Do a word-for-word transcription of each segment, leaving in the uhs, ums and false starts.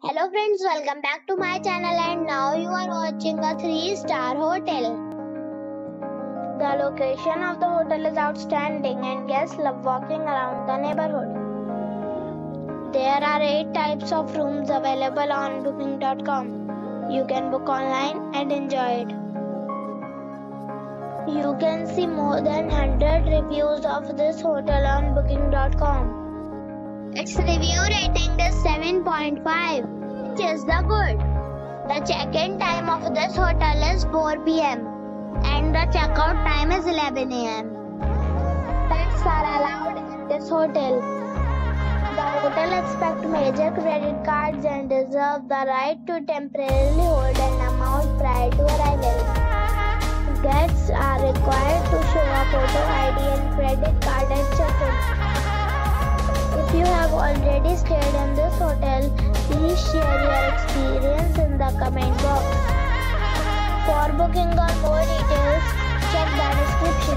Hello friends, welcome back to my channel and now you are watching a three star hotel. The location of the hotel is outstanding and guests love walking around the neighborhood. There are eight types of rooms available on booking dot com. You can book online and enjoy it. You can see more than one hundred reviews of this hotel on booking dot com. Its review rating is seven point five, which is the good. The check-in time of this hotel is four p m and the check-out time is eleven a m Pets are allowed in this hotel. The hotel accepts major credit cards and reserves the right to temporarily hold an amount prior to arrival. Guests are required to show a photo I D and credit card at check-in. If you have already stayed in this hotel, please share your experience in the comment box. For booking or more details, check the description.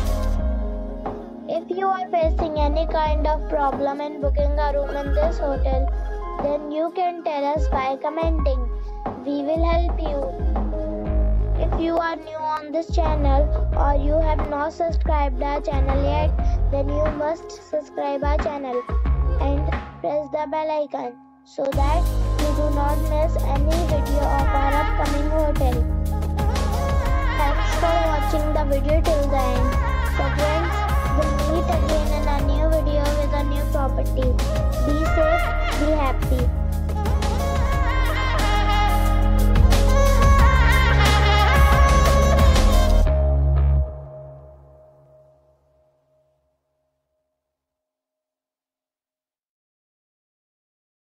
If you are facing any kind of problem in booking a room in this hotel, then you can tell us by commenting. We will help you. If you are new on this channel or you have not subscribed our channel yet, then you must subscribe our channel and press the bell icon so that you do not miss any video of our upcoming hotel. Thanks for watching the video till the end. So friends, we'll meet again in a new video with a new property. Be safe, be happy.